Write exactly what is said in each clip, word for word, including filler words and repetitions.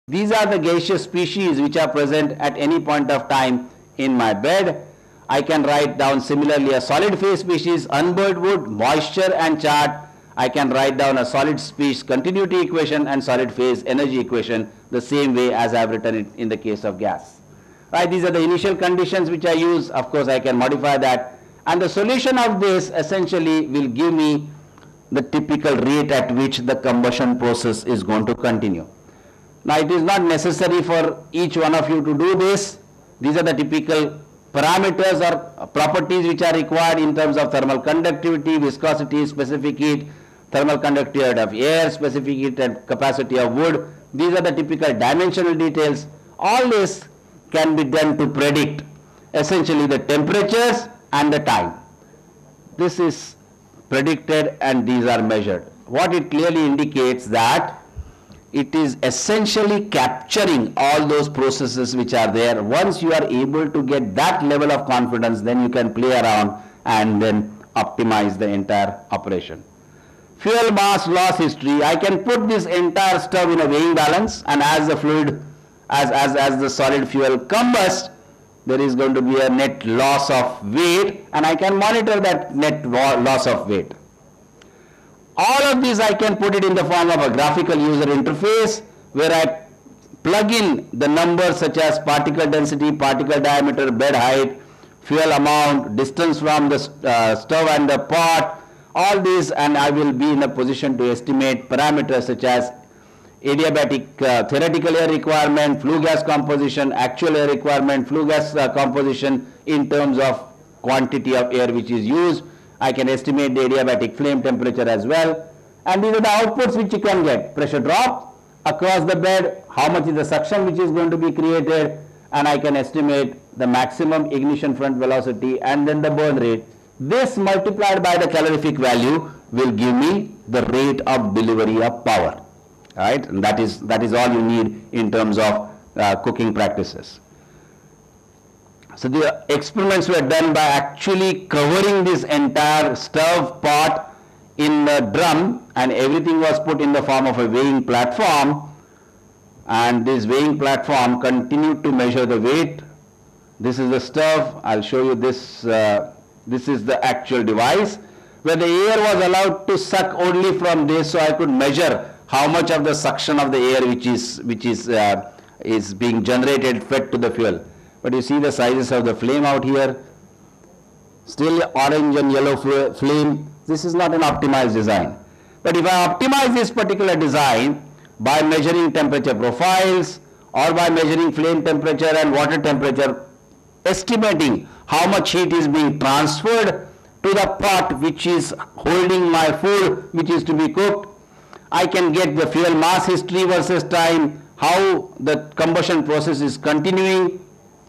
These are the gaseous species which are present at any point of time in my bed. I can write down similarly a solid phase species, unburned wood, moisture and chart. I can write down a solid phase continuity equation and solid phase energy equation the same way as I have written it in the case of gas. Right, these are the initial conditions which I use. Of course, I can modify that. And the solution of this essentially will give me the typical rate at which the combustion process is going to continue. Now, it is not necessary for each one of you to do this. These are the typical parameters or properties which are required in terms of thermal conductivity, viscosity, specific heat, thermal conductivity of air, specific heat and capacity of wood. These are the typical dimensional details. All this can be done to predict essentially the temperatures and the time. This is predicted and these are measured. What it clearly indicates that it is essentially capturing all those processes which are there. Once you are able to get that level of confidence, then you can play around and then optimize the entire operation. Fuel mass loss history. I can put this entire stuff in a weighing balance, and as the fluid, as, as, as the solid fuel combusts, there is going to be a net loss of weight, and I can monitor that net loss of weight. All of these I can put it in the form of a graphical user interface where I plug in the numbers such as particle density, particle diameter, bed height, fuel amount, distance from the uh, stove and the pot, all these, and I will be in a position to estimate parameters such as adiabatic uh, theoretical air requirement, flue gas composition, actual air requirement, flue gas uh, composition in terms of quantity of air which is used. I can estimate the adiabatic flame temperature as well. And these are the outputs which you can get. Pressure drop across the bed, how much is the suction which is going to be created, and I can estimate the maximum ignition front velocity and then the burn rate. This multiplied by the calorific value will give me the rate of delivery of power. Right? And that is, that is all you need in terms of uh, cooking practices. So the experiments were done by actually covering this entire stove pot in a drum, and everything was put in the form of a weighing platform, and this weighing platform continued to measure the weight. This is the stove. I'll show you this. Uh, this is the actual device where the air was allowed to suck only from this, so I could measure how much of the suction of the air which is which is uh, is being generated fed to the fuel. But you see the sizes of the flame out here, still orange and yellow flame. This is not an optimized design. But if I optimize this particular design by measuring temperature profiles or by measuring flame temperature and water temperature, estimating how much heat is being transferred to the pot which is holding my food which is to be cooked, I can get the fuel mass history versus time, how the combustion process is continuing.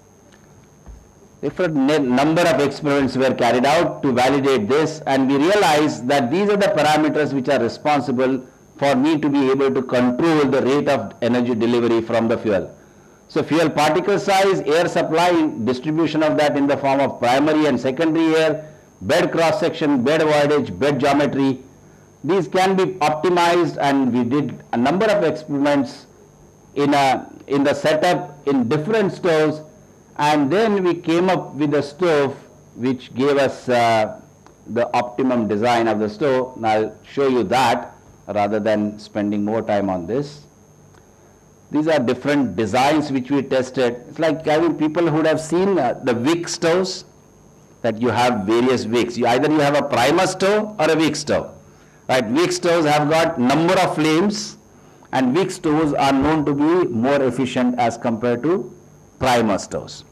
Different number of experiments were carried out to validate this, and we realized that these are the parameters which are responsible for me to be able to control the rate of energy delivery from the fuel. So fuel particle size, air supply, distribution of that in the form of primary and secondary air, bed cross section, bed voidage, bed geometry, these can be optimized, and we did a number of experiments in, a, in the setup in different stoves. And then we came up with a stove which gave us uh, the optimum design of the stove. Now I'll show you that rather than spending more time on this. These are different designs which we tested. It's like, I mean, people who would have seen uh, the wick stoves, that you have various wicks. You, either you have a primer stove or a wick stove. Right? Wick stoves have got number of flames, and wick stoves are known to be more efficient as compared to primer stoves.